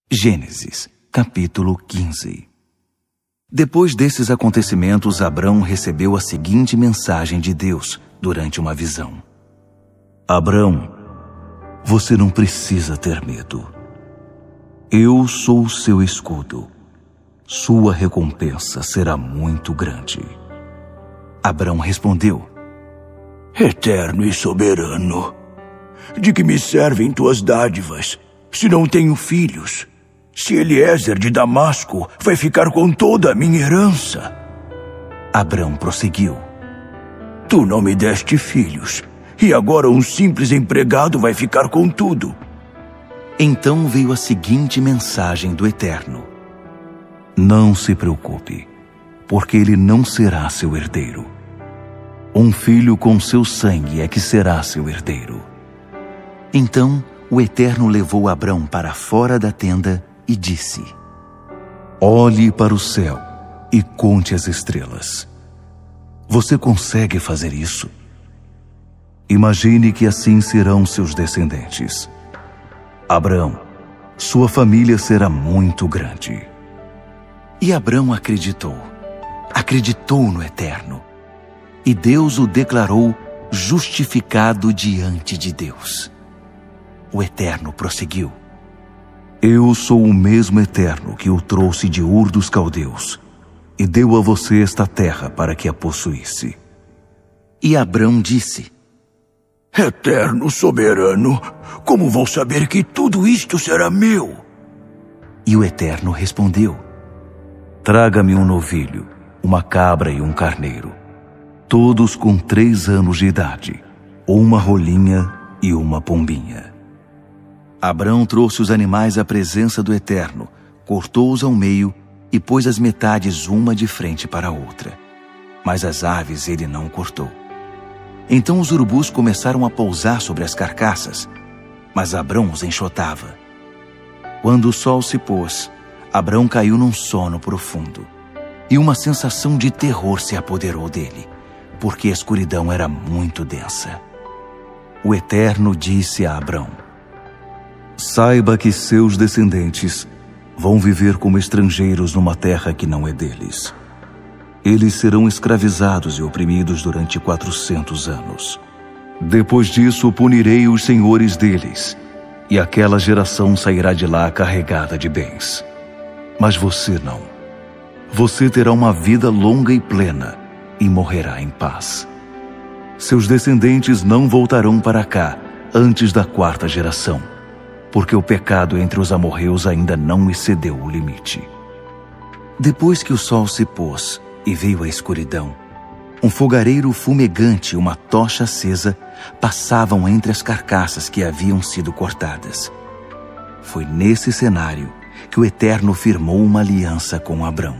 Gênesis, capítulo 15. Depois desses acontecimentos, Abrão recebeu a seguinte mensagem de Deus durante uma visão: Abrão, você não precisa ter medo. Eu sou o seu escudo. Sua recompensa será muito grande. Abrão respondeu: Eterno e soberano, de que me servem tuas dádivas, se não tenho filhos? Se Eliezer de Damasco vai ficar com toda a minha herança. Abrão prosseguiu: Tu não me deste filhos, e agora um simples empregado vai ficar com tudo. Então veio a seguinte mensagem do Eterno: Não se preocupe, porque ele não será seu herdeiro. Um filho com seu sangue é que será seu herdeiro. Então o Eterno levou Abrão para fora da tenda e disse: Olhe para o céu e conte as estrelas. Você consegue fazer isso? Imagine que assim serão seus descendentes. Abrão, sua família será muito grande. E Abrão acreditou no Eterno. E Deus o declarou justificado diante de Deus. O Eterno prosseguiu: Eu sou o mesmo Eterno que o trouxe de Ur dos Caldeus e deu a você esta terra para que a possuísse. E Abrão disse: Eterno soberano, como vou saber que tudo isto será meu? E o Eterno respondeu: Traga-me um novilho, uma cabra e um carneiro, todos com 3 anos de idade, uma rolinha e uma pombinha. Abrão trouxe os animais à presença do Eterno, cortou-os ao meio e pôs as metades uma de frente para a outra. Mas as aves ele não cortou. Então os urubus começaram a pousar sobre as carcaças, mas Abrão os enxotava. Quando o sol se pôs, Abrão caiu num sono profundo, e uma sensação de terror se apoderou dele, porque a escuridão era muito densa. O Eterno disse a Abrão: Saiba que seus descendentes vão viver como estrangeiros numa terra que não é deles. Eles serão escravizados e oprimidos durante 400 anos. Depois disso, punirei os senhores deles, e aquela geração sairá de lá carregada de bens. Mas você não. Você terá uma vida longa e plena, e morrerá em paz. Seus descendentes não voltarão para cá antes da 4ª geração, porque o pecado entre os amorreus ainda não excedeu o limite. Depois que o sol se pôs e veio a escuridão, um fogareiro fumegante e uma tocha acesa passavam entre as carcaças que haviam sido cortadas. Foi nesse cenário que o Eterno firmou uma aliança com Abrão.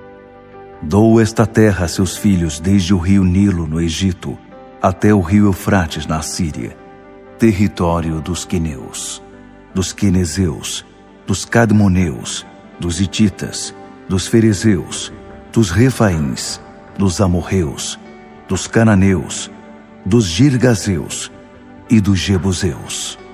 Dou esta terra a seus filhos desde o rio Nilo, no Egito, até o rio Eufrates, na Assíria, território dos queneus, dos quenezeus, dos cadmoneus, dos hititas, dos ferezeus, dos refaíns, dos amorreus, dos cananeus, dos girgazeus e dos jebuseus.